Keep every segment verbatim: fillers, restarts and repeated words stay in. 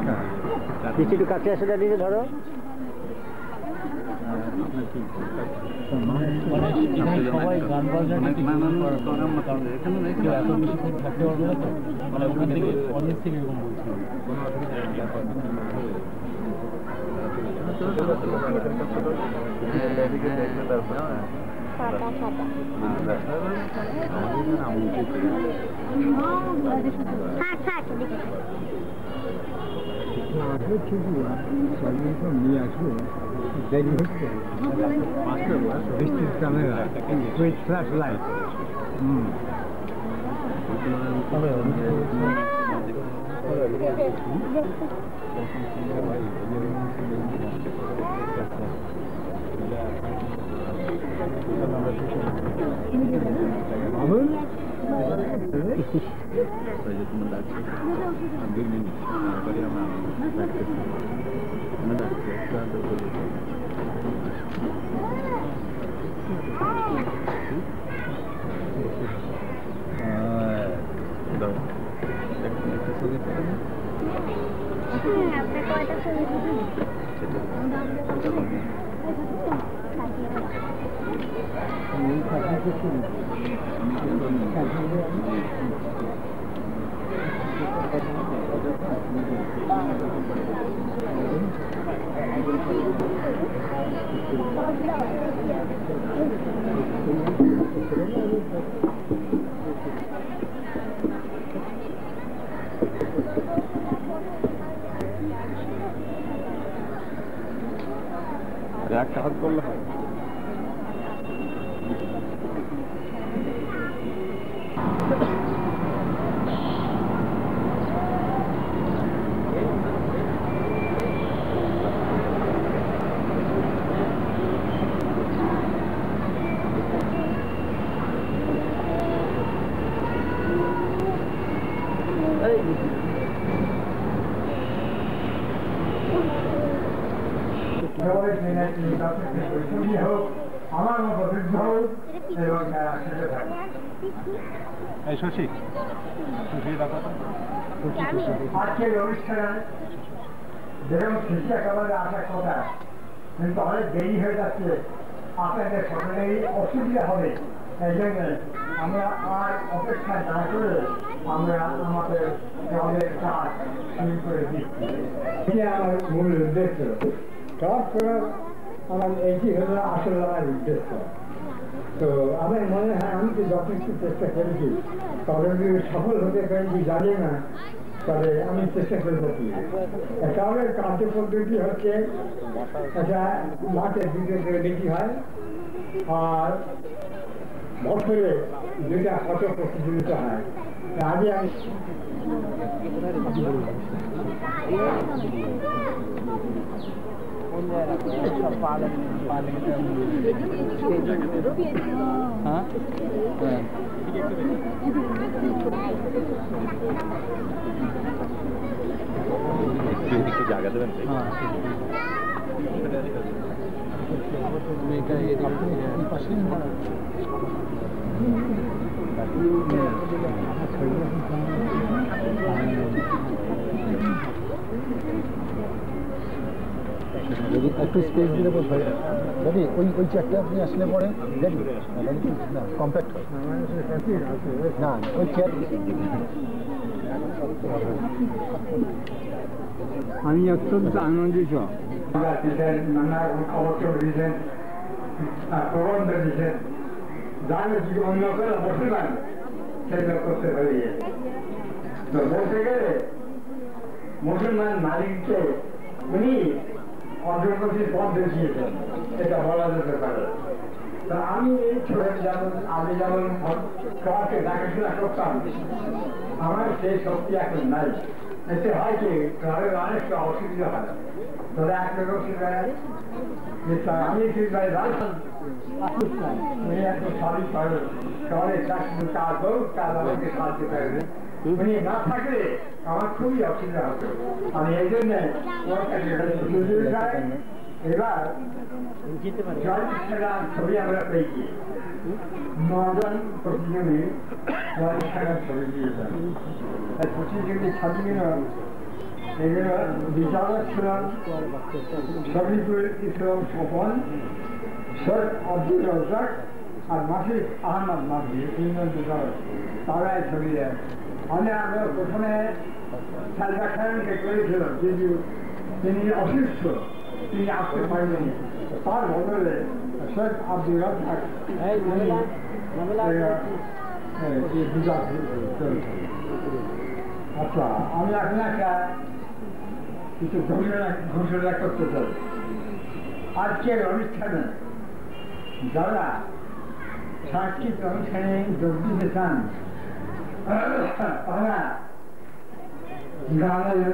বৃষ্টি একটু কাছে আসে দাঁড়িয়ে ধরো। সবাই গান বাজনা এত বেশিক্ষণ থাকতে পারবে না তো, মানে ওখান থেকে অনেক থেকে এরকম বলছি। নিয়ে আসবো দেরি হচ্ছে বৃষ্টির ক্যামেরা উইথ ফ্ল্যাশ লাইট। হুম একটা হাত করলে হয়। আমার মতো বৃদ্ধ এবং শশী আজকের অনুষ্ঠানে যেরকম শিশু একেবারে আসার কথা, কিন্তু অনেক দেরি হয়ে যাচ্ছে, আপনাদের সকলেরই অসুবিধা হবে। এই জন্য আমরা আর অপেক্ষা না করে আমরা আমাদের জলের কাজ শুরু করে দিচ্ছি। এটি আমার মূল উদ্দেশ্য। কাজ করার আমার এইটি হলো আসলে আমার উদ্দেশ্য। তো আমার মনে হয় আমি তো যথেষ্ট চেষ্টা করেছি, তবে সফল হতে পারি জানি না, তবে আমি চেষ্টা করবো কি। কারণের কার্য পদ্ধতি হচ্ছে একটা মাঠের দুটো করে বেশি হয়, আর বছরে দুটা ফটো প্রতিযোগিতা হয়। আগে আমি জায়গা দেবেন যদি একটু স্পেস দিলে বলতে যদি ওই ওই চেয়ারটা আপনি আসলে পরে দেখবেন না কম্প্যাক্ট হয় না ওই চেয়ার। আমি অত্যন্ত আনন্দিত, নানা খবর দিয়েছেন, প্রবন্ধ দিয়েছেন, যার যদি অন্য করে বসে পান সেটা করতে পারি। তো বলতে গেলে মুসলমান মালিককে উনি অগ্রগতির পথ দেখিয়েছেন, এটা বলা যেতে পারে। তা আমি এই ছোট যেমন আমি যেমন সবাইকে দেখাশোনা করতাম, আমার সেই শক্তি এখন নাই। এতে হয় কি ক্লাবের অনেকটা অসুবিধা হয়। তবে এক রকম আমি উনি এত সবই করেন, শহরে চাকরি কাজ হোক তার আমাকে সাহায্য করে। উনি না থাকলে আমার খুবই অসুবিধা হতো। আমি এই জন্যে এবার ছবি আমরা পেয়েছি, নজন প্রতিযোগী ছবি দিয়েছেন। প্রতিযোগী ছাত্রীরা বিচারক ছিলেন শফিকুল ইসলাম স্বপন, শেখ আব্দুল রাজ্জাক আর মাসিক আহমদ মাঝি, তিনজন বিচারক, তারাই ছবি দেন। আমি আমরা প্রথমে সালভা খানকে করেছিলাম, কিন্তু তিনি অসুস্থ, তিনি আসতে পারেননি। তার বদলে শেখ আব্দুল রাজ্জাক বিচার করেছেন। আচ্ছা, আমি এখন একটা কিছু ঘোষণা ঘোষণা করতে চাই। আজকের অনুষ্ঠানে যারা সাংস্কৃতিক অনুষ্ঠানে যোগ দিতে চান, তারা গানের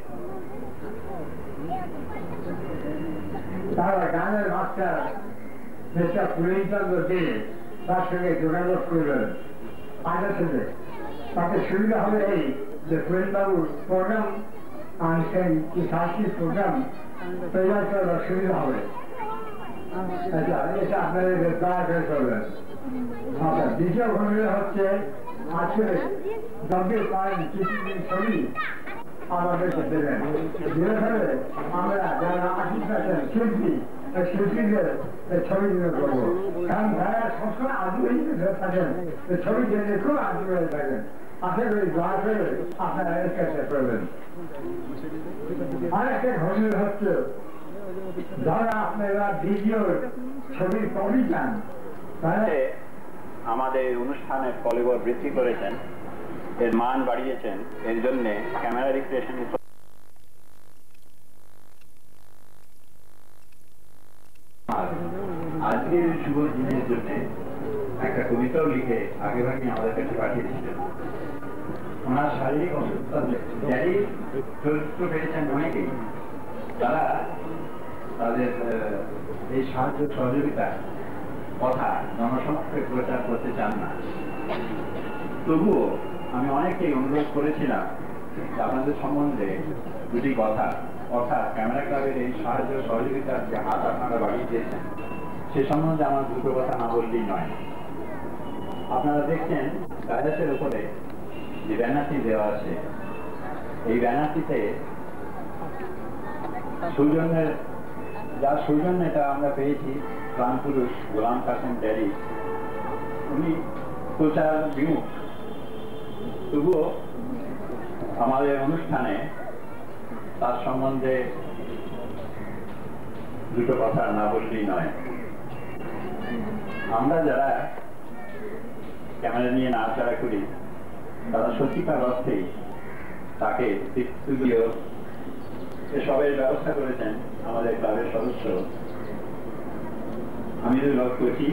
তারা গানের মাস্টার মিস্টার পুরীচন্দ্র দে তার সঙ্গে যোগাযোগ করবেন। আগে থেকে তাতে সুবিধা হবে এই যে পুরীবাবুর প্রোগ্রাম আর সেই সাংস্কৃতিক প্রোগ্রাম তৈরি করার সুবিধা হবে। আচ্ছা, এটা আপনাদের দয়া করে করবেন। আচ্ছা, দ্বিতীয় ঘটনা হচ্ছে আজকে যজ্ঞের পায়ের কিছু ছবি আমাদেরকে দেবেন। ধীরে ধীরে আমরা যারা আশিস আছেন শিল্পী, শিল্পীদের ছবি দিতে করবো, কারণ যারা সবসময় আগ্রহী হয়ে থাকেন ছবি দিতে খুব আগ্রহী থাকেন। আশা করি দয়া করে আপনারা এর কাছে করবেন। আরেকটা ঘটনা হচ্ছে যারা আপনারা ভিডিওর ছবির কপি চান, তাহলে আমাদের অনুষ্ঠানের ফলোয়ার বৃদ্ধি করেছেন, এর মান বাড়িয়েছেন, এর জন্য ক্যামেরা রিক্রিয়েশন আজকের শুভ দিনের জন্য একটা কবিতাও লিখে আগে ভাগে আমাদের কাছে পাঠিয়েছিলেন। ওনার শারীরিক অসুস্থতা যাই চরিত্র পেয়েছেন অনেকেই, তারা তাদের এই সাহায্য সহযোগিতা কথা জনসমক্ষে প্রচার করতে চান না। তবুও আমি অনেকেই অনুরোধ করেছিলাম আপনাদের সম্বন্ধে দুটি কথা, অর্থাৎ ক্যামেরা ক্লাবের এই সাহায্য সহযোগিতার যে হাত আপনারা বাড়িয়ে দিয়েছেন সে সম্বন্ধে আমার দুটো কথা না বললেই নয়। আপনারা দেখছেন কায়দাসের উপরে যে ব্যানারটি দেওয়া আছে, এই ব্যানারটিতে সৌজন্যের যার সৌজন্য এটা আমরা পেয়েছি প্রাণ পুরুষ গোলাম কাসেম ড্যাডি, উনি প্রচার বিমুখ, তবুও আমাদের অনুষ্ঠানে তার সম্বন্ধে দুটো কথা না বললেই নয়। আমরা যারা ক্যামেরা নিয়ে নাড়াচাড়া করি তারা সত্যিকার অর্থেই তাকে স্টুডিও এসবের ব্যবস্থা করেছেন আমাদের ক্লাবের সদস্য আমিরুল হক কোচি,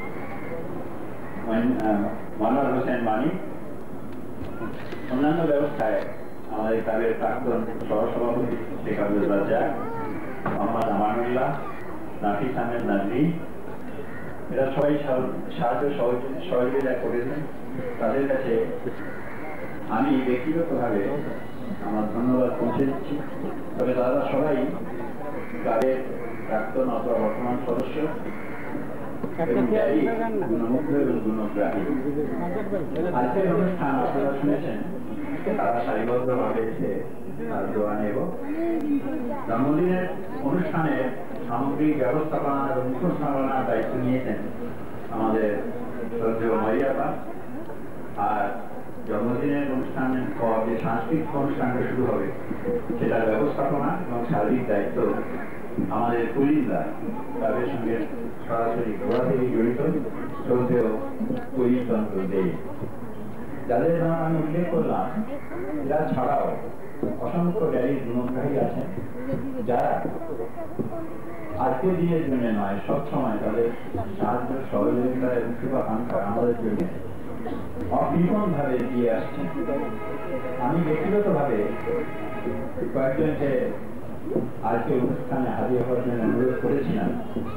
মনোয়ার হোসেন মানি, অন্যান্য ব্যবস্থায় আমাদের ক্লাবের প্রাক্তন সহসভাপতি শেখ আব্দুল রাজ্জাক, মোহাম্মদ আমানুল্লাহ, নাফিস আহমেদ নাজরি, এরা সবাই সাহায্য সহযোগিতা করেছেন। তাদের কাছে আমি ব্যক্তিগতভাবে আমার ধন্যবাদ পৌঁছে দিচ্ছি। তবে তারা সবাই ক্লাবের প্রাক্তন অথবা বর্তমান সদস্য এবং গুণমুগ্ধ এবং গুণগ্রাহী। আজকের অনুষ্ঠান আপনারা শুনেছেন, তারা সারিবদ্ধভাবে এসে তার দোয়া নেব। জন্মদিনের অনুষ্ঠানের সামগ্রিক ব্যবস্থাপনা এবং উপস্থাপনার দায়িত্ব নিয়েছেন আমাদের শ্রদ্ধেয় মারিয়াপা। আর জন্মদিনের অনুষ্ঠানের পর যে সাংস্কৃতিক অনুষ্ঠানটা শুরু হবে সেটার ব্যবস্থাপনা এবং শারীরিক দায়িত্ব আমাদের কুলিন্দা তাদের সঙ্গে সরাসরি ঘোরা থেকে জড়িত শ্রদ্ধেয় কুলিচন্দ্র দে, যাদের নাম আমি উল্লেখ করলাম। এরা ছাড়াও অসংখ্য ড্যাডির গুণগ্রাহী আছেন, যারা আজকের দিনের জন্য নয় সবসময় তাদের সাহায্য সহযোগিতা এবং শুভাকাঙ্ক্ষা আমাদের জন্য অবিকম ভাবে দিয়ে আসছেন। আমি ব্যক্তিগত ভাবে কয়েকজনকে আজকে অনুষ্ঠানে হাজির হওয়ার জন্য অনুরোধ করেছিলাম।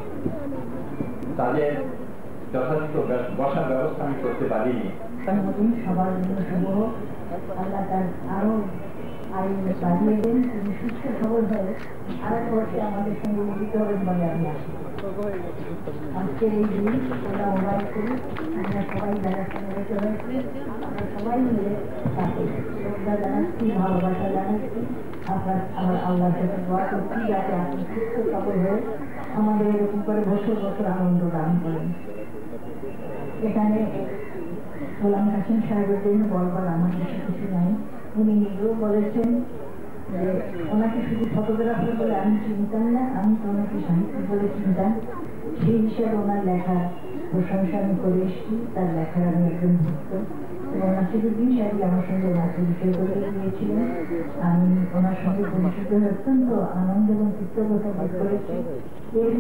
তাদের যথাযথ বসার ব্যবস্থা আমি করতে পারিনি। সবার জন্য শুভ হোক, আল্লাহ তার আরো আইন বাড়িয়ে দেন, তিনি সুস্থ সবল হয়ে আরেক বর্ষে আমাদের সঙ্গে মিলিত হবেন বলে আমি আশা করি। আজকের এই দিন আমরা মোবাইল করি, আমরা সবাই যারা সঙ্গে হয়েছে আমরা সবাই মিলে তাকে শ্রদ্ধা জানাচ্ছি, ভালোবাসা জানাচ্ছি। আপনার আমার আল্লাহর কাছে দোয়া করছি যাতে আপনি সুস্থ সবল হয়ে আমাদের এরকম করে বছর বছর আনন্দ দান করেন। এখানে গোলাম হাসান সাহেবের জন্য বলবার আমার কাছে কিছু নাই। উনি নিজেও বলেছেন যে ওনাকে শুধু ফটোগ্রাফার বলে আমি চিনতাম না, আমি তো ওনাকে সাহিত্যিক বলে চিনতাম। সেই হিসাবে ওনার লেখা প্রশংসা আমি করে এসেছি, তার লেখার আমি একজন ভক্ত। এবং নাসিরুদ্দিন সাহেব আমার সঙ্গে ওনাকে বিষয় করে দিয়েছিলেন। আমি ওনার সঙ্গে পরিচিত হয়ে অত্যন্ত আনন্দ এবং কৃতজ্ঞতা বোধ করেছি। এর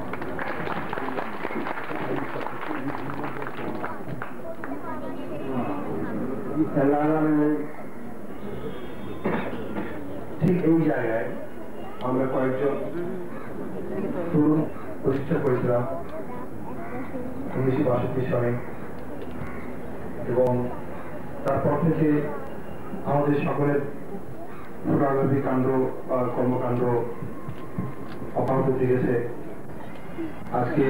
ঠিক এই জায়গায় আমরা কয়েকজন তরুণ প্রতিষ্ঠা করেছিলাম উনিশশো বাষট্টি সালে, এবং তারপর থেকে আমাদের সকলের ফটোগ্রাফি কাণ্ড কর্মকাণ্ড অব্যাহত গেছে। আজকে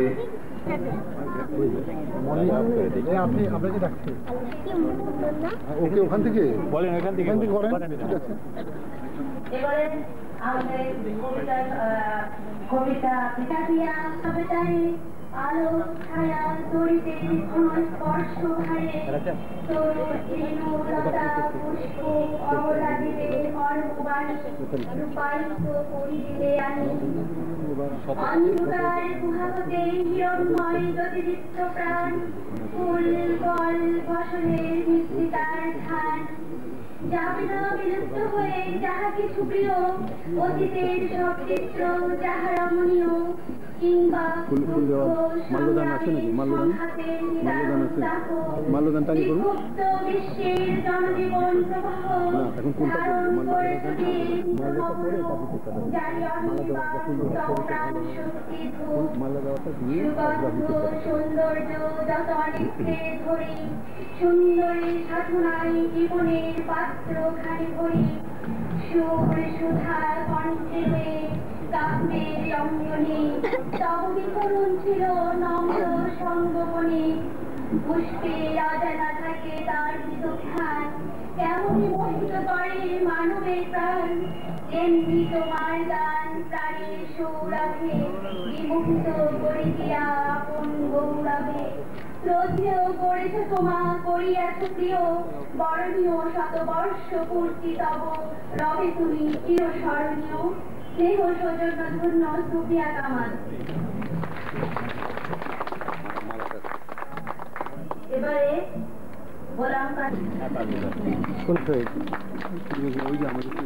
আপনি আপনাকে ডাকছি ওকে ওখান থেকে বলেন, ওখান থেকে করেন, ঠিক আছে। এবারে আমাদের কবিতা কবিতা পিতাপিয়া কবিতায় আলো ছায়া তরিতে স্পর্শ হারে তরুণ লতা পুষ্প অবলা দিলে অর্ণবাণী রূপায়িত করি দিলে আমি অন্ধকার গুহাতে হিরণময় জ্যোতিদীপ্ত প্রাণ ফুল ফল ফসলের মৃত্তিকার ধান যাবে না বিলুপ্ত হয়ে যাহা কিছু প্রিয় অতীতের সব চিত্র যাহা রমণীয় কিংবা মাল্যদান আছে নাকি? মাল্যদান মাল্যদান আছে, মাল্যদান টানি করুন। বিশ্বের জনজীবন প্রবাহ এখন কোনটা করবো? মাল্যদান সৌন্দর্য যত অনেককে ধরি সুন্দরী সাধনায় জীবনের পাত্র খানি ভরি সুর সুধা কণ্ঠে হয়ে কাব্যের রঙ্গনে তব বিকরণ ছিল নম্র সঙ্গমনে পুষ্পের অজানা থাকে তার বিদুখান কেমনই মোহিত করে মানবের প্রাণ এমনি তোমার গান প্রাণের সৌরভে বিমুক্ত করি দিয়া আপন গৌরবে শ্রদ্ধেয় করেছ তোমা করিয়াছ প্রিয় বরণীয় শতবর্ষ পূর্তি তব রবে তুমি চিরস্মরণীয় স্নেহ সৌজন্য ধন্য সুফিয়া কামাল। এবারে গোলাম ওই যে আমাদের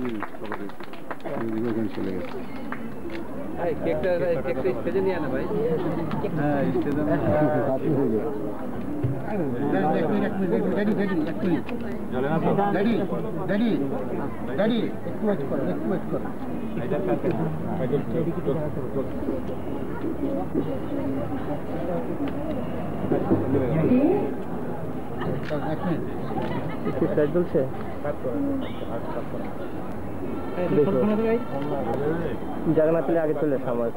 চলে গেছে। কেকটা কেকটা স্টেজে নিয়ে আনা ভাই। হ্যাঁ স্টেজে ড্যাডি ড্যাডি ড্যাডি একটু ওয়েট করো, একটু ওয়েট করো। চলছে জায়গা না পেলে আগে চলে সমাজ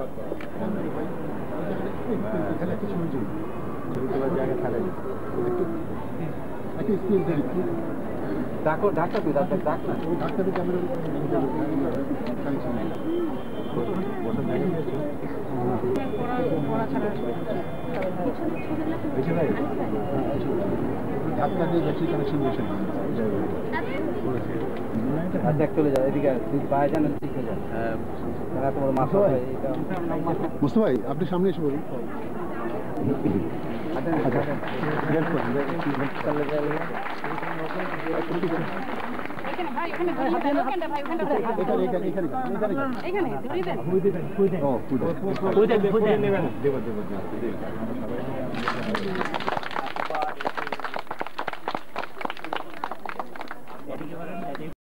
ডাকো ডাক্তার তুই ডাক্তার ডাক না ডাক্তার ক্যামেরা ডাক্তার দিয়ে গেছি কানেকশন বসে দেখ চলে যাও এদিকে তুই বাইরে জানো ঠিক হয়ে যায়। হ্যাঁ তোমার মাথা মুস্তফা ভাই আপনি সামনে এসে বলুন। এখানে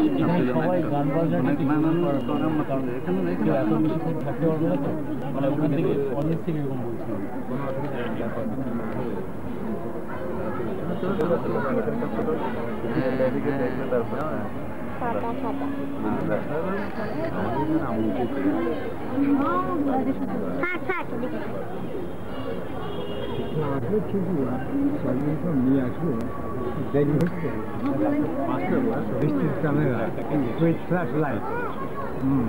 সবাই গান বাজনা কেউ এত বেশিক্ষণ থাকতে পারবে না তো, মানে ওখান থেকে অনেক থেকে এরকম বলছি। নিয়ে আসবো দেরি হচ্ছে বৃষ্টির ক্যামেরা উইথ ফ্ল্যাশ লাইট। হুম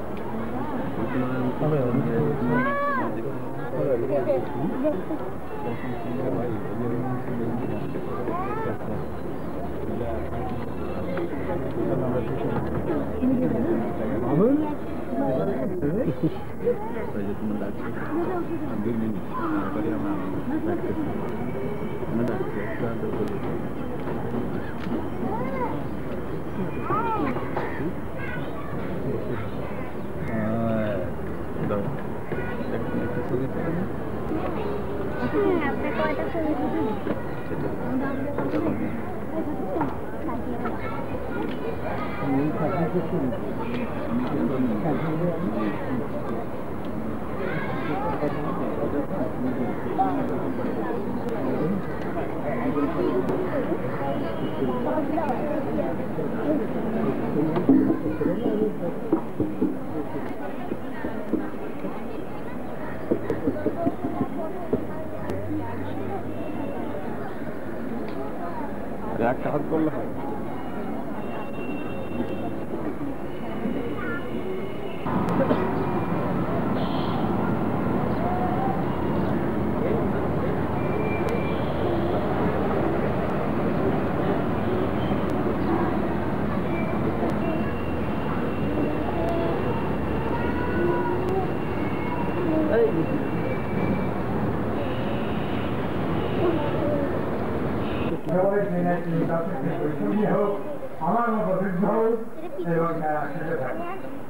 একটা হাত করলে হয়। আমার মতো বৃদ্ধ এবং যারা সেটা থাকে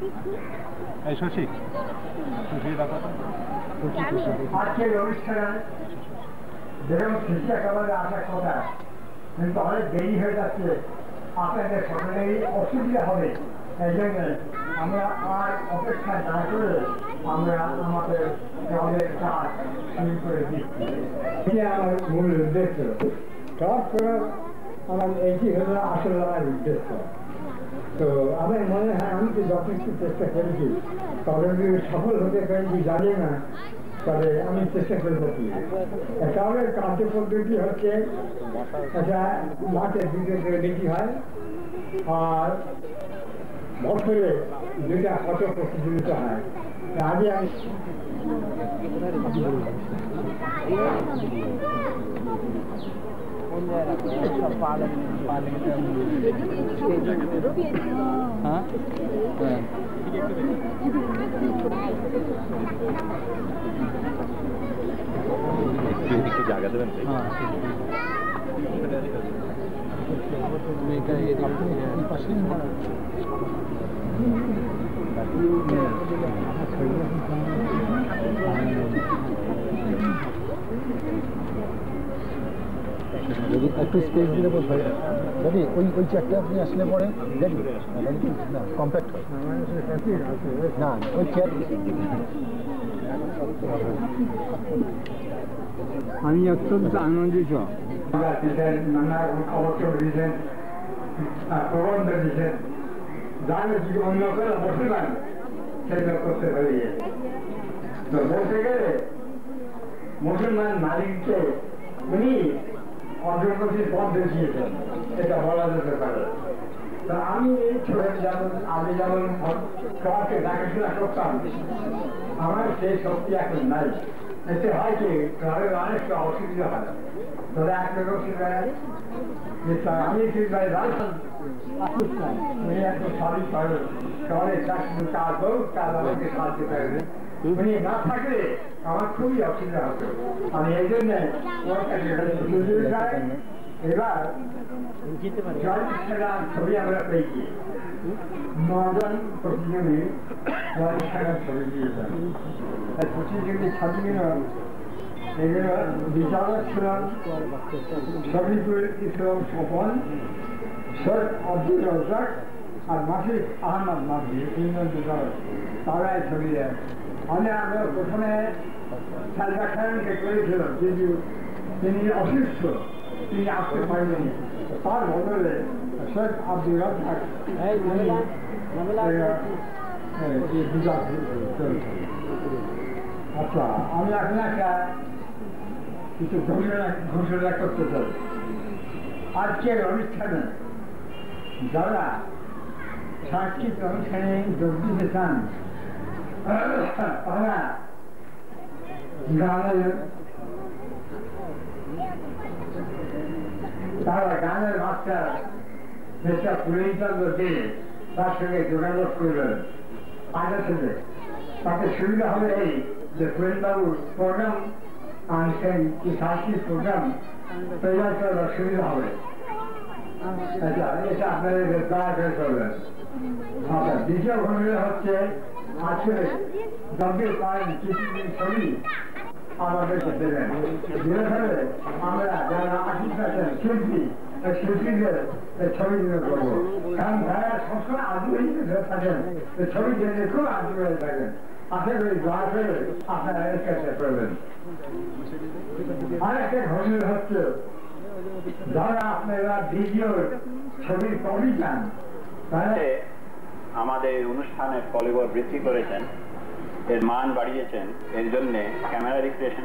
আজকের অনুষ্ঠানে যেরকম শেষে একেবারে আসার কথা, কিন্তু অনেক দেরি হয়ে যাচ্ছে, আপনাদের সকলেরই অসুবিধা হবে। এই জন্য আমরা আর অপেক্ষা না করে আমরা আমাদের আমাদের কাজ শুরু করে দিচ্ছি। এটি আমার মূল উদ্দেশ্য। সব করার আমার এইটি হলো আসলে আমার উদ্দেশ্য। তো আমার মনে হয় আমি তো যথেষ্ট চেষ্টা করেছি, তবে আমি সফল হতে পারি জানি না, তবে আমি চেষ্টা করবো কি। তাহলে কার্য পদ্ধতি হচ্ছে একটা মাঠে দুটো করে বেশি হয়, আর বছরে দুইটা ফটো প্রতিযোগিতা হয়। আগে আমি पालन पालन हाँ জায়গা দেবেন हाँ যদি একটু স্পেস দিলে বলতে হয় যদি ওই ওই চেয়ারটা আপনি আসলে পরে দেখি না কম্প্যাক্ট হয় না ওই চেয়ার আমি অত্যন্ত আনন্দিত নানা খবর দিয়েছেন, প্রবন্ধ দিয়েছেন, যারা যদি অন্য করে বসে পান সেটা করতে পারি। তো বলতে গেলে মুসলমান মালিককে উনি অগ্রগতির পথ দেখিয়েছেন, এটা বলা যেতে পারে। তো আমি এই ছোট যেমন আগে যেমন সবাইকে দেখাশোনা করতাম, আমার সেই শক্তি এখন নাই। এতে হয় কি ঘরের অনেকটা অসুবিধা হয়। তবে একটা অসুবিধা আমি উনি এত সারি করে শহরে চাকরি কাজ হোক কাজ আমাকে সাহায্য করবে, উনি না থাকলে আমার খুবই অসুবিধা হতো। আমি এই জন্য এবার ছবি আমরা পেয়েছি, নজন প্রতিযোগী ছবি দিয়েছেন। প্রতিযোগী ছাত্রীরা এগুলো বিচারক ছিলেন শফিকুল ইসলাম স্বপন, শেখ আব্দুল রাজ্জাক আর মাসিক আহমদ মাসি তিনজন দুজন তারাই ছবি দেন। আমি আমরা প্রথমে সালভা খানকে করেছিল, কিন্তু তিনি অসুস্থ, তিনি আসতে পারেননি। তার বদলে শেখ আব্দুল রাজ্জাক আচ্ছা, আমি এখন একটা কিছু ঘোষণা করতে চাই। আজকের অনুষ্ঠানে যারা সাংস্কৃতিক অনুষ্ঠানে যোগ দিতে চান তারা গানের তারা গানের মাস্টার মিস্টার পুরীচন্দ্র দে তার সঙ্গে যোগাযোগ করবেন। আগে থেকে তাতে সুবিধা হবে এই যে পুরীবাবুর প্রোগ্রাম আনছেন কি সাংস্কৃতিক প্রোগ্রাম তৈরি করার সুবিধা হবে। আচ্ছা, এটা আপনাদের দয়া করে করবেন। আচ্ছা, দ্বিতীয় ঘটনা হচ্ছে আসলে যজ্ঞের করেন কিছু ছবি আমাদেরকে দেবেন। ধীরে ধীরে আমরা যারা আর্টিস্ট আছেন শিল্পী, শিল্পীদের ছবি দিতে করবো, কারণ যারা সবসময় আগ্রহী থাকেন ছবি দিতে খুব আগ্রহী থাকেন। আশা করি দয়া করে আপনারা এর কাছে করবেন। আরেকটা ঘটনা হচ্ছে যারা আপনারা ভিডিওর ছবির কপি চান তাহলে আমাদের অনুষ্ঠানের কলেবর বৃদ্ধি করেছেন, এর মান বাড়িয়েছেন। এর জন্য ক্যামেরা রিক্রিয়েশন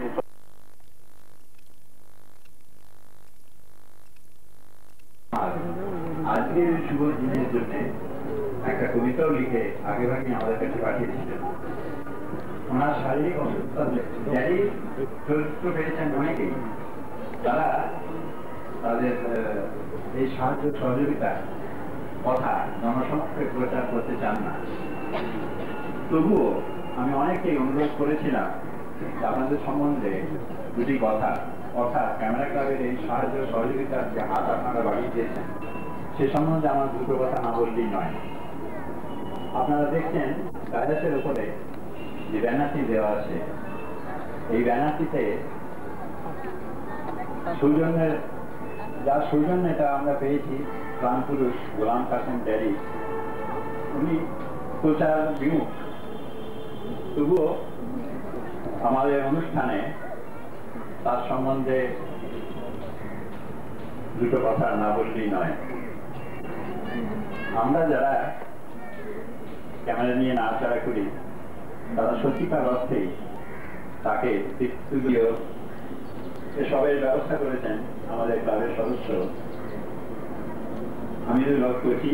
আজকের শুভ দিনের জন্য একটা কবিতাও লিখে আগে ভাগে আমাদের কাছে পাঠিয়েছিলেন। ওনার শারীরিক অসুস্থতা যারই চরিত্র পেয়েছেন অনেকেই, তারা তাদের এই সাহায্য সহযোগিতার কথা জনসমক্ষে প্রচার করতে চান না। তবুও আমি অনেকেই অনুরোধ করেছিলাম আপনাদের সম্বন্ধে দুটি কথা, অর্থাৎ ক্যামেরা ক্লাবের এই সাহায্য সহযোগিতার যে হাত আপনারা বাড়িয়ে দিয়েছেন সে সম্বন্ধে আমার দুটো কথা না বললেই নয়। আপনারা দেখছেন কায়দাসের উপরে যে ব্যানারটি দেওয়া আছে, এই ব্যানারটিতে সৌজন্যের যার সৌজন্য এটা আমরা পেয়েছি প্রাণ পুরুষ গোলাম কাসেম ড্যাডি, উনি প্রচার বিমুখ। তবুও আমাদের অনুষ্ঠানে তার সম্বন্ধে দুটো কথা না বললেই নয়। আমরা যারা ক্যামেরা নিয়ে নাড়াচাড়া করি তারা সত্যিকার অর্থেই তাকে স্টুডিও এসবের ব্যবস্থা করেছেন আমাদের ক্লাবের সদস্য আমিরুল হক কোচি,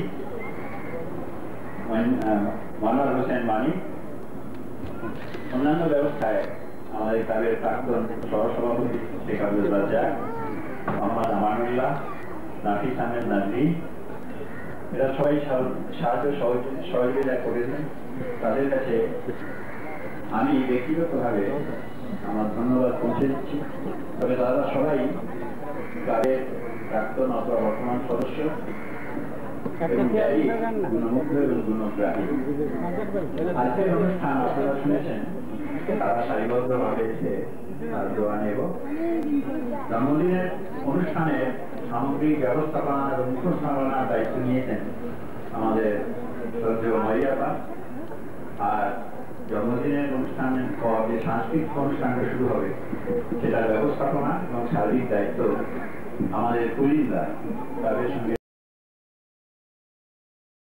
মনোয়ার হোসেন মানি, অন্যান্য ব্যবস্থায় আমাদের ক্লাবের প্রাক্তন সহসভাপতি শেখ আব্দুল রাজ্জাক, মোহাম্মদ আমানুল্লাহ, নাফিস আহমেদ নাজরি, এরা সবাই সাহায্য সহযোগিতা করেছেন। তাদের কাছে আমি ব্যক্তিগতভাবে আমার ধন্যবাদ পৌঁছে দিচ্ছি। তবে তারা সবাই ক্লাবের প্রাক্তন অথবা বর্তমান সদস্য এবং গুণমুগ্ধ এবং গুণগ্রাহী। আজকের অনুষ্ঠান আপনারা শুনেছেন, তারা সারিবদ্ধভাবে এসে তার দোয়া নেব। জন্মদিনের অনুষ্ঠানের সামগ্রিক ব্যবস্থাপনা এবং উপস্থাপনার দায়িত্ব নিয়েছেন আমাদের শ্রদ্ধেয় মারিয়াপা। আর জন্মদিনের অনুষ্ঠানের পর যে সাংস্কৃতিক অনুষ্ঠানটা শুরু হবে সেটার ব্যবস্থাপনা এবং সার্বিক দায়িত্ব আমাদের কুলিনরা তাদের সঙ্গে